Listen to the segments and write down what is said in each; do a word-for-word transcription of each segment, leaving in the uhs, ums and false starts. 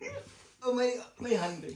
ओ मैं मैं हंग्री।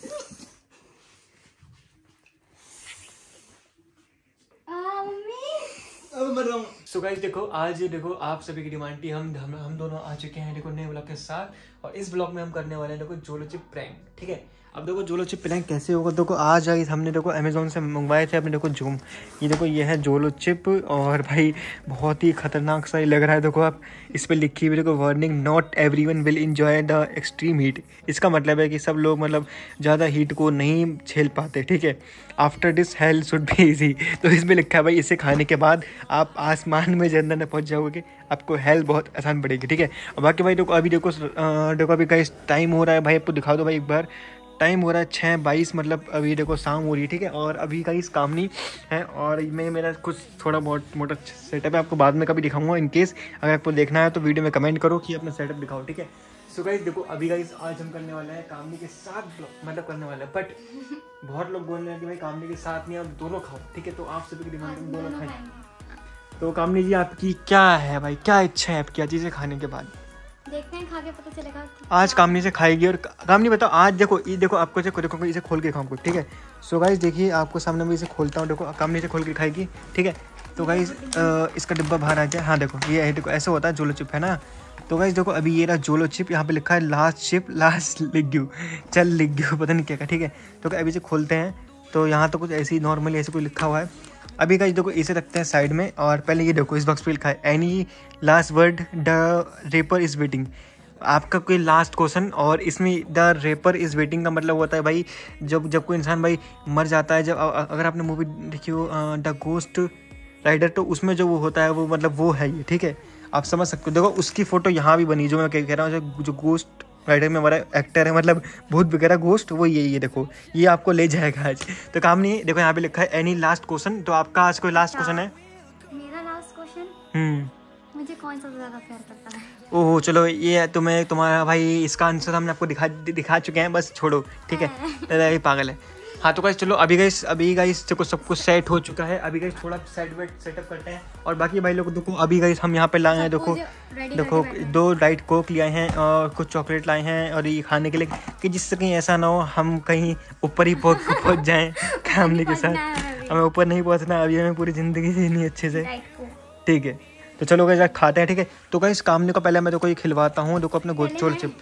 अब मर रहा हूँ। सो गाइस देखो, आज देखो आप सभी की डिमांड थी, हम हम हम दोनों आ चुके हैं देखो नए ब्लॉग के साथ। और इस ब्लॉग में हम करने वाले हैं देखो जोलो चिप प्रैंक, ठीक है। अब देखो जोलो चिप प्रैंक कैसे होगा, देखो आज गाइस हमने देखो अमेजोन से मंगवाए थे अपने देखो जूम। ये देखो ये है जोलो चिप, और भाई बहुत ही खतरनाक सा ही लग रहा है। देखो आप इस पर लिखी हुई देखो warning, not everyone will enjoy the extreme heat. इसका मतलब है कि सब लोग मतलब ज़्यादा हीट को नहीं झेल पाते, ठीक है। After this hell should be easy. तो इसमें लिखा है भाई इसे खाने के बाद आप आसमान में जन्नत में पहुंच जाओगे, आपको हेल्थ बहुत आसान पड़ेगी, ठीक है। और बाकी भाई देखो अभी देखो देखो अभी गाइस टाइम हो रहा है भाई, आपको दिखा दो भाई एक बार, टाइम हो रहा है छः बाईस, मतलब अभी देखो शाम हो रही है, ठीक है। और अभी गाइस काम नहीं है, और मैं मेरा कुछ थोड़ा बहुत मोटा सेटअप है, आपको बाद में कभी दिखाऊंगा। इन केस अगर आपको देखना है तो वीडियो में कमेंट करो कि अपना सेटअप दिखाओ, ठीक है। सो गाइस देखो अभी गाइस आज हम करने वाले हैं कामनी के साथ, मतलब करने वाले हैं, बट बहुत लोग बोल रहे हैं कि भाई कामनी के साथ नहीं, आप दोनों खाओ, ठीक है। तो आप सभी की डिमांड में दोनों खाएं। तो कामनी जी आपकी क्या है भाई, क्या इच्छा है आपकी चीज़ें खाने के बाद? देखते हैं, खा के पता चलेगा। आज कामनी से खाएगी, और कामनी बताओ आज देखो ये देखो आपको देखो देखो इसे खोल के खाऊंगा, ठीक है। सो गाइस देखिए आपको सामने मैं इसे खोलता हूँ, देखो कामनी से खोल के खाएगी, ठीक है। तो गाइस इसका डिब्बा बाहर आ जाए, हाँ देखो ये है, देखो ऐसे होता है जोलो चिप है ना। तो गाइस देखो अभी ये रहा जोलो चिप, यहाँ पे लिखा है लास्ट चिप लास्ट लिग्यू, चल लिग्यू पता नहीं क्या का, ठीक है। तो अभी से खोलते हैं, तो यहाँ तो कुछ ऐसे ही नॉर्मली ऐसे कुछ लिखा हुआ है। अभी गाइस देखो इसे रखते हैं साइड में, और पहले ये देखो इस बॉक्स पे लिखा है any last word the reaper is waiting. आपका कोई लास्ट क्वेश्चन, और इसमें द रेपर इज़ वेटिंग का मतलब होता है भाई जब जब कोई इंसान भाई मर जाता है, जब अगर आपने मूवी देखी हो द गोस्ट राइडर, तो उसमें जो वो होता है वो मतलब वो है ये, ठीक है। आप समझ सकते हो, देखो उसकी फ़ोटो यहाँ भी बनी, जो मैं कह रहा हूँ जो, जो गोस्ट राइडर में हमारा एक्टर है, मतलब भूत वगैरह गोस्ट, वो ये ये देखो ये आपको ले जाएगा आज। तो काम नहीं, देखो यहाँ पे लिखा है एनी लास्ट क्वेश्चन। तो आपका आज कोई लास्ट क्वेश्चन है? मेरा लास्ट क्वेश्चन, हम्म मुझे कौन सा ज़्यादा प्यार करता है? ओह चलो ये तुम्हें तुम्हारा भाई इसका आंसर हमने आपको दिखा दिखा चुके हैं, बस छोड़ो, ठीक है। पागल है। हाँ तो गाइस चलो अभी गाइस अभी गाइस देखो सब कुछ सेट हो चुका है। अभी गाइस थोड़ा साइड वेट सेटअप करते हैं, और बाकी भाई लोग देखो अभी गाइस हम यहाँ पे लाए हैं, देखो देखो दो डाइट कोक ले आए हैं और कुछ चॉकलेट लाए हैं, और ये खाने के लिए कि जिससे कहीं ऐसा ना हो हम कहीं ऊपर ही पहुँच जाएँ खाने के साथ। हमें ऊपर नहीं पहुँचना, अभी हमें पूरी ज़िंदगी जीनी अच्छे से, ठीक है। तो चलो गाइस खाते हैं, ठीक है। तो गाइस कामनी को पहले मैं देखो ये खिलवाता हूँ, देखो अपने गोल चोल चिप,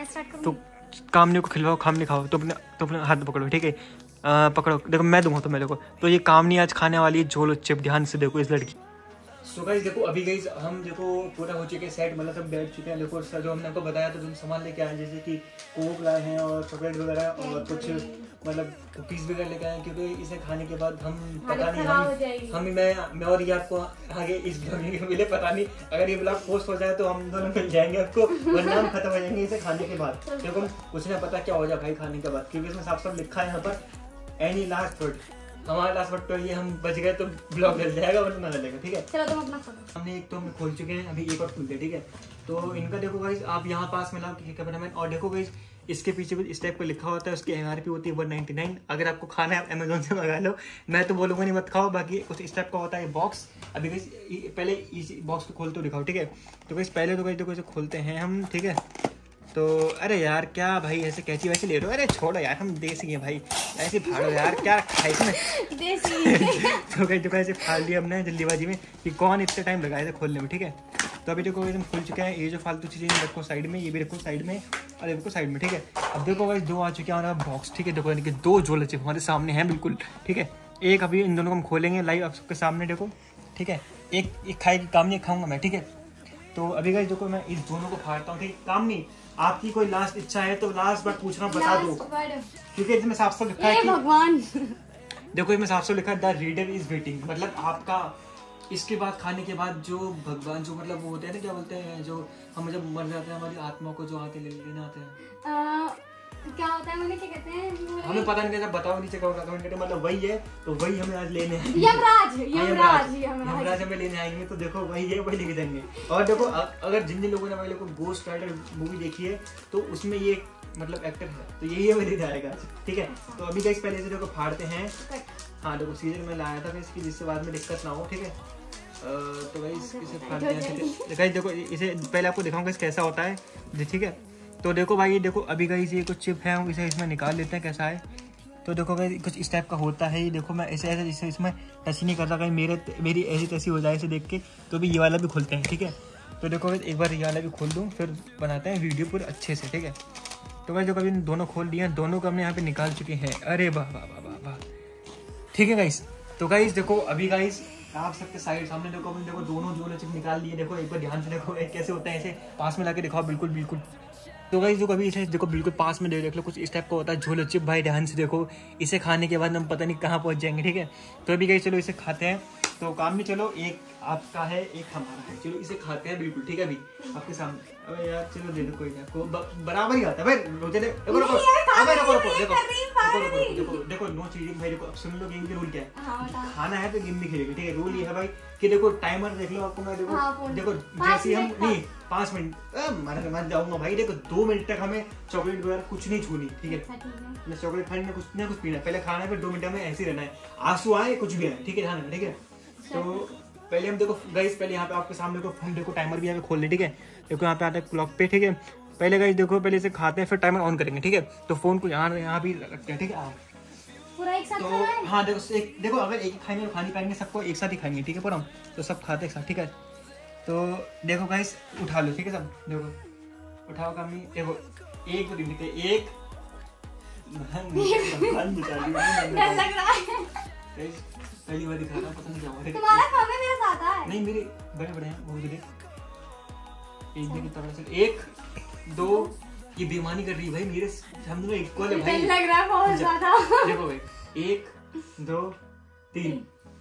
तो कामनी को खिलवाओ, कामनी खाओ, तो अपने तो अपने हाथ पकड़ो, ठीक है। आ, पकड़ो, देखो मैं दूंगा तो मेरे को, तो ये कामनी आज खाने वाली है जोलो चिप, ध्यान से देखो इस लड़की। सो गाइस देखो अभी गाइस हम देखो पूरा हो चुके सेट, मतलब सब बैठ चुके हैं। देखो सर जो हमने आपको बताया था, जो सामान लेके आए जैसे कि कोक लाए हैं और चॉकलेट वगैरह और कुछ मतलब कुकीज़ वगैरह लेके आए, क्योंकि इसे खाने के बाद हम पता नहीं हम हम मैं मैं और ये आपको आगे इस ब्लॉग में मिले, पता नहीं अगर ये ब्लॉग पोस्ट हो जाए तो हम दोनों मिल जाएंगे आपको, वरना हम खत्म हो जाएंगे इसे खाने के बाद, क्योंकि कुछ नहीं पता क्या हो जाए भाई खाने के बाद, क्योंकि इसमें साफ साफ लिखा है यहाँ पर एनी लास्ट वर्ड। हमारा लास्ट वर्ड तो ये हम बच गए तो ब्लॉग जल जाएगा, वरना ना चलेगा, ठीक है। चलो तुम अपना खोलो। हमने एक तो हम खोल चुके हैं, अभी एक और खोलते हैं, ठीक है। तो इनका देखो गाइस आप यहाँ पास में लाओ कैमरामैन, और देखो गाइस इसके पीछे कुछ इस टाइप का लिखा होता है, उसकी एम आर पी होती है वन नाइन्टी नाइन। अगर आपको खाना है आप अमेजोन से मंगा लो, मैं तो बोलूँगा नहीं मत खाओ, बाकी कुछ इस टाइप का होता है बॉक्स। अभी गाइस पहले इस बॉक्स को खोलते दिखाओ, ठीक है। तो गाइस पहले तो गाइस देखो इसे खोलते हैं हम, ठीक है। तो अरे यार क्या भाई ऐसे कैची वैसे ले रहे हो, अरे छोड़ो यार हम देसी हैं भाई, ऐसे फाड़ो यार क्या रखा है इसमें देसी। तो कहीं तो ऐसे फाड़ लिया हमने जल्दीबाजी में कि कौन इतने टाइम लगाया इसे खोलने में, ठीक है। तो अभी देखो एकदम खुल चुका है, ये जो फालतू चीज़ें रखो साइड में, ये भी रखो साइड में, और ये रखो साइड में, ठीक है। अब देखो भाई दो आ चुके हैं हमारा बॉक्स, ठीक है। देखो यानी कि दो जोलो चिप हमारे सामने हैं बिल्कुल, ठीक है। एक अभी इन दोनों को हम खोलेंगे लाइव आप सबके सामने, देखो ठीक है। एक एक खाएगी कामनी, खाऊंगा मैं, ठीक है। तो अभी गाइस देखो मैं इस दोनों को फाड़ता हूँ, ठीक है। कामनी आपकी कोई लास्ट इच्छा है तो लास्ट बार पूछना बता दो, क्योंकि इसमें साफ साफ लिखा है कि भगवान देखो इसमें साफ साफ लिखा है द रीडर इज वेटिंग, मतलब आपका इसके बाद खाने के बाद जो भगवान जो मतलब वो होते हैं ना, क्या बोलते हैं, जो हम जब मर जाते हैं हमारी आत्मा को जो आके ले लेने आते हैं, क्या होता है, मैंने क्या कहते हैं, हमें पता नहीं, कैसा बताओ नीचे कमेंट करके, मतलब वही है तो वही हमें आज लेने आएंगे, यमराज यमराज यमराज हमें लेने आएंगे। तो देखो वही है, वही लेके जाएंगे। और देखो अगर जिन जिन लोगों ने मेरे को गोस्ट राइडर मूवी देखी है तो उसमें ये मतलब एक्टर है, तो यही हमें लेने आएगा, ठीक है। तो अभी गाइस पहले से देखो फाड़ते हैं, हाँ देखो सीजन में लाया था इसकी, जिससे बाद में दिक्कत ना हो, ठीक है। तो गाइस इसे फाड़ते हैं, गाइस देखो इसे पहले आपको दिखाऊंगा कैसा होता है, ठीक है। तो देखो भाई, देखो अभी गाइस ये कुछ चिप है, हम इसे इसमें निकाल लेते हैं कैसा है। तो देखो भाई कुछ इस टाइप का होता है ये, देखो मैं ऐसे ऐसे इसे इसमें टच नहीं करता, कहीं मेरे मेरी ऐसी तैसी हो जाए इसे देख के। तो भी ये वाला भी खोलते हैं, ठीक है। तो देखो भाई एक बार ये वाला भी खोल दूँ, फिर बनाते हैं वीडियो पूरे अच्छे से, ठीक है। तो भाई जो कभी दोनों खोल दिए हैं, दोनों को हमने यहाँ पे निकाल चुके हैं। अरे वाह वाह वाह वाह वाह, ठीक है गाइस। तो गाइस देखो अभी गाइस आप सबके साइड सामने देखो, अपन देखो दोनों जो चिप निकाल लिए। देखो एक बार ध्यान से देखो कैसे होता है, ऐसे पास में लाके दिखाओ, बिल्कुल बिल्कुल। तो गाइस जो कभी इसे देखो बिल्कुल पास में देख लो, कुछ इस टाइप का होता है झोलो चिप भाई। ध्यान से देखो, इसे खाने के बाद हम पता नहीं कहाँ पहुँच जाएंगे, ठीक है। तो अभी गाइस चलो इसे खाते हैं। तो काम में चलो, एक आपका है एक हमारा है, चलो इसे खाते हैं बिल्कुल, ठीक है। अभी आपके सामने, अबे यार चलो दे दो, कोई ना, को बराबर ही आता है भाई। रोजे दे देखो देखो अबे देखो देखो देखो देखो देखो देखो नो चीटिंग भाई। देखो अब सुन लो गेम के रूल क्या है। खाना है तो गेम भी खेलेंगे, ठीक है। रूल ये है भाई कि देखो टाइमर देख लो आपको, मैं देखो देखो जैसे हम नहीं पाँच मिनट मर मर जाऊंगा भाई। देखो दो मिनट तक हमें चॉकलेट वगैरह कुछ नहीं छूनी, ठीक है। मैं चॉकलेट खाने में कुछ ना कुछ पीना, पहले खाना है, फिर दो मिनट में ऐसे ही रहना है, आंसू आए कुछ भी आए, ठीक है, ध्यान रखना, ठीक है। तो पहले हम देखो गाइस, पहले यहाँ पे आपके सामने को हम देखो टाइमर भी यहाँ पे खोल ले, ठीक है। देखो यहाँ पे आता है क्लॉक पे, ठीक है। पहले गाइस देखो पहले इसे खाते हैं, फिर टाइमर ऑन करेंगे, ठीक है। तो फोन को यहाँ यहाँ भी रखते हैं, ठीक है। पूरा एक साथ तो हाँ देखो एक देखो अगर एक ही खाएंगे तो खा नहीं पाएंगे, सबको एक साथ ही खाएंगे, ठीक है। पर हम तो सब खाते एक साथ, ठीक है। तो देखो गाइस उठा लो, ठीक है सब, देखो उठाओ कमी। देखो एक दो दिन थे, एक पहली बार दिखा रहा हूँ, पता नहीं क्या हुआ। तुम्हारा काम है मेरे साथ है। नहीं मेरे बड़े बड़े हैं वो, देख एक देखिए तगड़ा से, एक दो, ये बेईमानी कर रही है भाई मेरे, हम दोनों इक्वल है भाई, लग रहा है बहुत ज्यादा। देखो भाई एक दो तीन,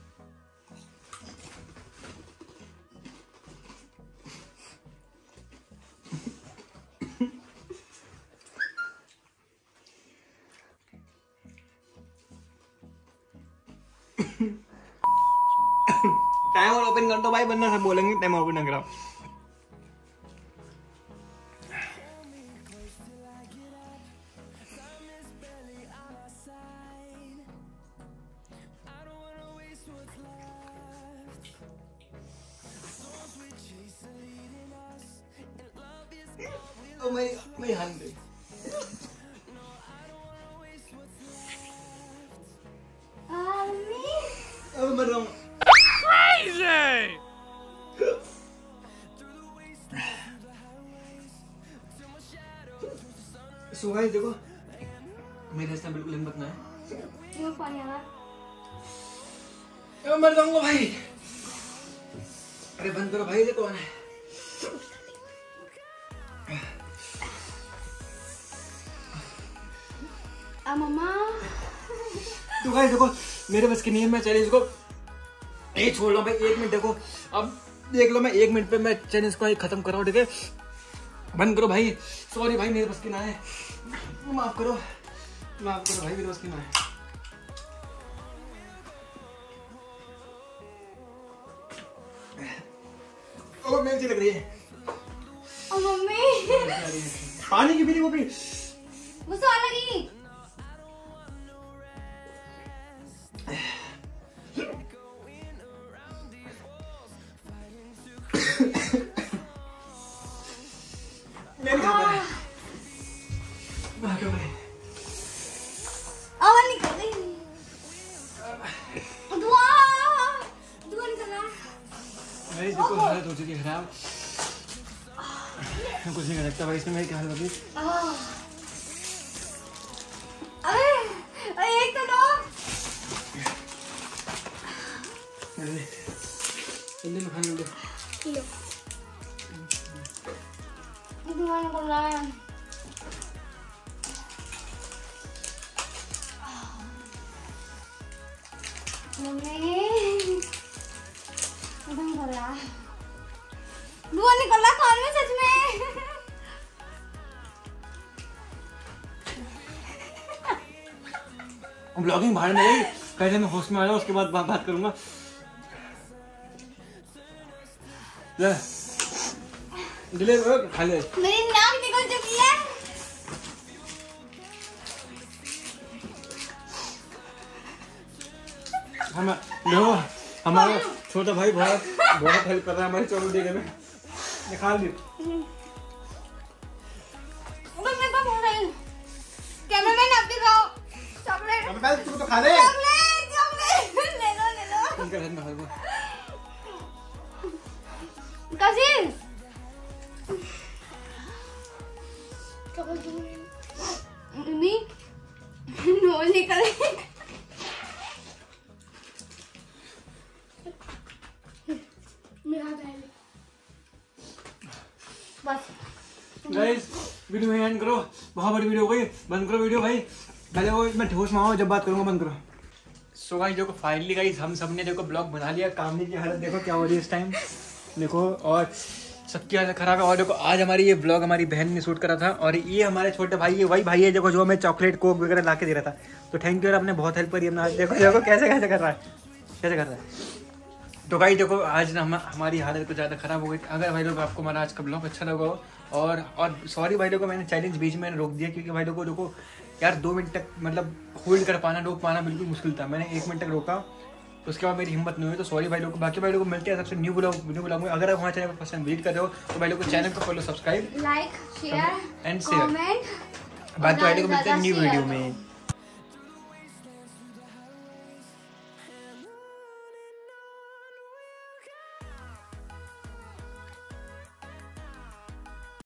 टाइमर ओपन कर दो भाई, वरना सब बोलेंगे टाइमर ओपन ना कराओ। Oh my, my hungry. Mummy अब मर रहा हूँ। Crazy! सो गाइस देखो मेरे रास्ते में बिल्कुल हिम्मत ना है, क्यों पानी आ रहा? अब मर जाऊंगा भाई। अरे बंद करो भाई, देखो कौन है। आ मम्मा तो गाइस देखो मेरे बस की नहीं है, मैं चैलेंज को ये छोड़ रहा हूँ भाई। एक मिनट देखो, अब देख लो मैं एक मिनट पे मैं चैलेंज को खत्म कर रहा हूँ, ठीक है। बंद करो भाई, सॉरी भाई मेरे बस की ना है, माफ करो माफ करो भाई, मेरे बस की ना है। ओ मेरी अच्छी लग रही है। ओ मम्मी पानी की पीनी वो पी, मुझसे और लगी। मैं खा रहा है। आवाज निकल गई, धुआं धुआं निकल रहा है। भाई देखो हालत हो चुकी है खराब, कुछ नहीं कर सकता भाई इसमें, मेरी क्या हालत होगी। अरे अरे एक तो दो। जल्दी में खाने दो। धुआं निकल रहा है। मम्मी धुआं निकल रहा है, धुआं निकल रहा है कान में सच में। ब्लॉगिंग बाहर में गई, पहले मैं होस्ट में आ जाऊँ उसके बाद बात, बात करूंगा। ले दिले खा ले। मेरी नाक निकल चुकी है। हम देखो हमारा छोटा भाई बहुत बहुत हेल्प कर रहा है हमारी चॉकलेट देने में, ये खा ली। पहले तू तो खा ले। चॉकलेट चॉकलेट ले लो ले लो। इनका धन में कजिन मम्मी नो निकले। मेरा पहले बस गाइस वीडियो में एंड करो, बहुत बड़ी वीडियो हो गई, बंद करो वीडियो भाई। पहले वो मैं ठोस मारो, जब बात करूंगा बंद करो। सो गाइस देखो फाइनली गाइस हम सब ने देखो ब्लॉग बना लिया। कामनी की हालत देखो क्या हो रही है इस टाइम देखो, और सबकी हालत खराब है। और देखो आज हमारी ये ब्लॉग हमारी बहन ने शूट करा था, और ये हमारे छोटे भाई है, वही भाई है देखो जो हमें चॉकलेट कोक वगैरह ला के दे रहा था। तो थैंक यू यार, आपने बहुत हेल्प करी हमने। देखो देखो कैसे कैसे कर रहा है, कैसे कर रहा है। तो भाई देखो आज ना हम हमारी हालत कुछ ज़्यादा ख़राब हो गई थी। अगर भाई लोग आपको हमारा आज का ब्लॉग अच्छा लगा हो, और और सॉरी भाई लोग को मैंने चैलेंज बीच में रोक दिया, क्योंकि भाई लोग को देखो यार दो मिनट तक मतलब होल्ड कर पाना, रोक पाना बिल्कुल मुश्किल था। मैंने एक मिनट तक रोका, तो उसके बाद मेरी हिम्मत नहीं हुई। तो सॉरी भाई लोग को। बाकी भाई लोग को मिलते हैं सबसे न्यू ब्लॉग न्यू ब्लॉग में। अगर आप हमारे चैनल पर पसंद विजिट कर रहे हो तो भाई लोग को चैनल को follow subscribe like share and share. Comment. बाकी भाई लोग को मिलते हैं न्यू वीडियो में।